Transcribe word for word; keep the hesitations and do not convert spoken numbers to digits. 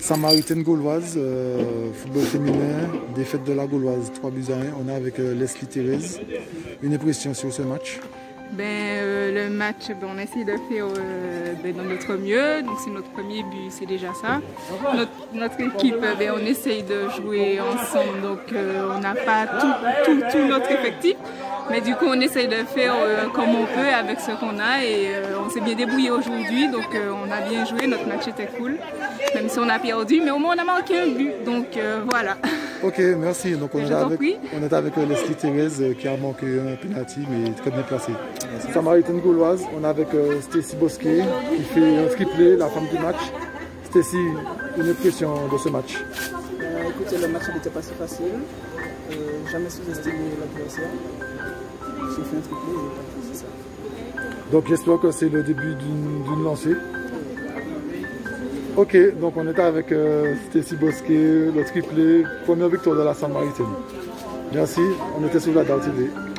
Samaritaine gauloise, euh, football féminin, défaite de la Gauloise, trois buts à un. On est avec euh, Leslie Thérèse. Une impression sur ce match? Ben, euh, le match, ben, on essaie de faire euh, ben, dans notre mieux, donc c'est notre premier but, c'est déjà ça. Notre, notre équipe, ben, on essaye de jouer ensemble, donc euh, on n'a pas tout, tout, tout notre effectif, mais du coup on essaye de faire euh, comme on peut avec ce qu'on a et euh, on s'est bien débrouillé aujourd'hui, donc euh, on a bien joué, notre match était cool, même si on a perdu, mais au moins on a marqué un but, donc euh, voilà. Ok, merci. Donc on, est avec, on est avec euh, Leslie Thérèse euh, qui a manqué un penalty mais très bien placé. Samaritaine gauloise, on est avec euh, Stacy Bosquet qui fait un triplé, la femme du match. Stacy, une impression de ce match? euh, Écoutez, le match n'était pas si facile. Euh, jamais sous-estimé l'adversaire. J'ai fait un triplé et c'est ça. Donc j'espère que c'est le début d'une lancée. Ok, donc on était avec euh, Stacy Bosquet, le triplé, première victoire de la Samaritaine. Merci, on était sur la D A O T V.